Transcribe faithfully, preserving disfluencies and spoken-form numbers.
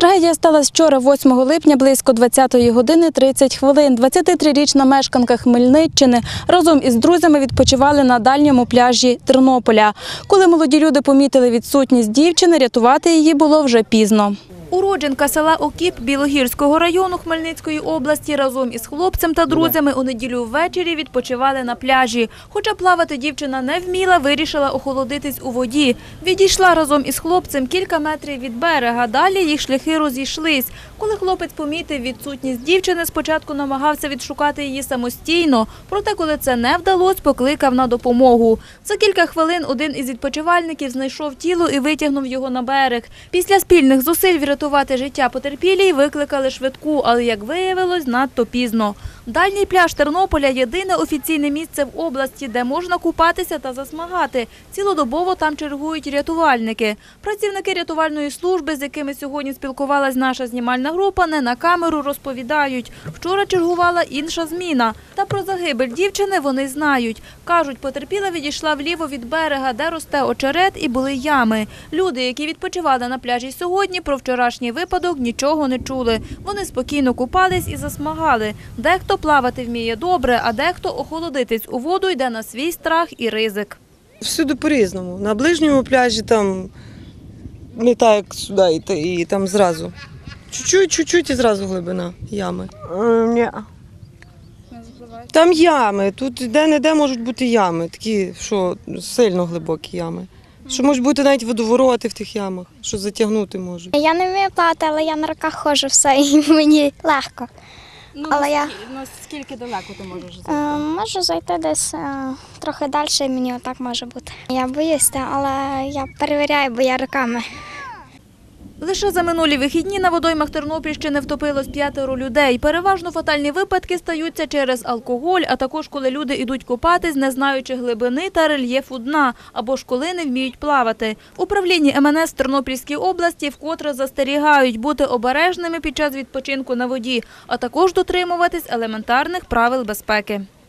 Трагедія сталася вчора, восьмого липня, близько двадцятої години тридцять хвилин. двадцятитрирічна мешканка Хмельниччини разом із друзями відпочивали на дальньому пляжі Тернополя. Коли молоді люди помітили відсутність дівчини, рятувати її було вже пізно. Уродженка села Окіп Білогірського району Хмельницької області разом із хлопцем та друзями у неділю ввечері відпочивали на пляжі. Хоча плавати дівчина не вміла, вирішила охолодитись у воді. Відійшла разом із хлопцем кілька метрів від берега, далі їх шляхи розійшлись. Коли хлопець помітив відсутність дівчини, спочатку намагався відшукати її самостійно, проте коли це не вдалося, покликав на допомогу. За кілька хвилин один із відпочивальників знайшов тіло і витягнув його на берег. Після спільних зусиль врятувати життя потерпілій викликали швидку, але, як виявилось, надто пізно. Дальній пляж Тернополя – єдине офіційне місце в області, де можна купатися та засмагати. Цілодобово там чергують рятувальники. Працівники рятувальної служби, з якими сьогодні спілкувалась наша знімальна група, не на камеру розповідають. Вчора чергувала інша зміна. Та про загибель дівчини вони знають. Кажуть, потерпіла відійшла вліво від берега, де росте очерет і були ями. Люди, які відпочивали на пляжі сьогодні, про вчорашній випадок нічого не чули. Вони спокійно купались і засмагали. Дехто плавати вміє добре, а дехто охолодитись у воду йде на свій страх і ризик. Всюди по-різному. На ближньому пляжі там не так, як сюди, і, і там зразу. Чуть-чуть, чуть-чуть і зразу глибина ями. Ні. Там ями, тут де-не-де можуть бути ями, такі, що сильно глибокі ями. Що можуть бути навіть водовороти в тих ямах, що затягнути можуть. Я не вмію плавати, але я на руках ходжу все, і мені легко. Ну, Але я скільки далеко ти можеш е, можу зайти десь е, трохи далі, і мені отак може бути. Я боюся, але я перевіряю, бо я руками. Лише за минулі вихідні на водоймах Тернопільщини втопилось п'ятеро людей. Переважно фатальні випадки стаються через алкоголь, а також коли люди йдуть купатись, не знаючи глибини та рельєфу дна, або ж коли не вміють плавати. В управлінні ем ен ес в Тернопільській області вкотре застерігають бути обережними під час відпочинку на воді, а також дотримуватись елементарних правил безпеки.